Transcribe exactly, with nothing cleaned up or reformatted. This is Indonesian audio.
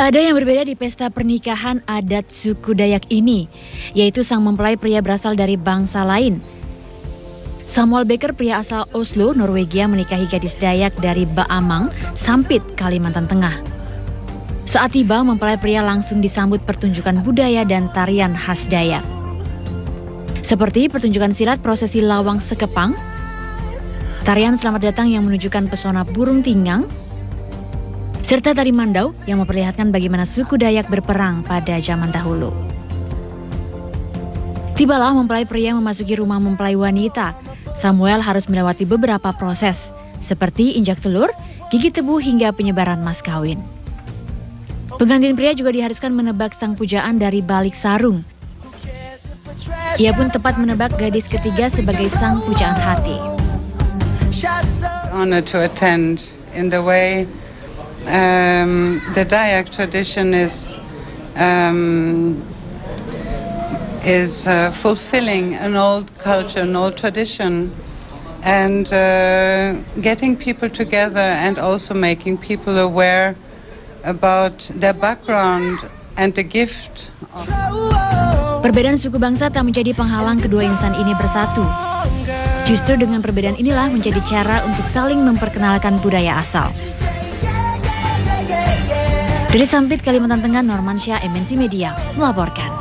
Tak ada yang berbeda di pesta pernikahan adat suku Dayak ini, yaitu sang mempelai pria berasal dari bangsa lain. Samuel Becker, pria asal Oslo, Norwegia, menikahi gadis Dayak dari Baamang, Sampit, Kalimantan Tengah. Saat tiba, mempelai pria langsung disambut pertunjukan budaya dan tarian khas Dayak. Seperti pertunjukan silat prosesi lawang sekepang, tarian selamat datang yang menunjukkan pesona burung tinggang, serta tari mandau yang memperlihatkan bagaimana suku Dayak berperang pada zaman dahulu. Tibalah mempelai pria memasuki rumah mempelai wanita. Samuel harus melewati beberapa proses, seperti injak telur, gigit tebu hingga penyebaran mas kawin. Pengantin pria juga diharuskan menebak sang pujaan dari balik sarung. Ia pun tepat menebak gadis ketiga sebagai sang pujaan hati. Honor to attend in the way Um, the Dayak tradition is um, is uh, fulfilling an old culture, an old tradition, and uh, getting people together and also making people aware about their background and the gift. Perbedaan suku bangsa tak menjadi penghalang kedua insan ini bersatu. Justru dengan perbedaan inilah menjadi cara untuk saling memperkenalkan budaya asal. Dari Sampit, Kalimantan Tengah, Normansyah, M N C Media melaporkan.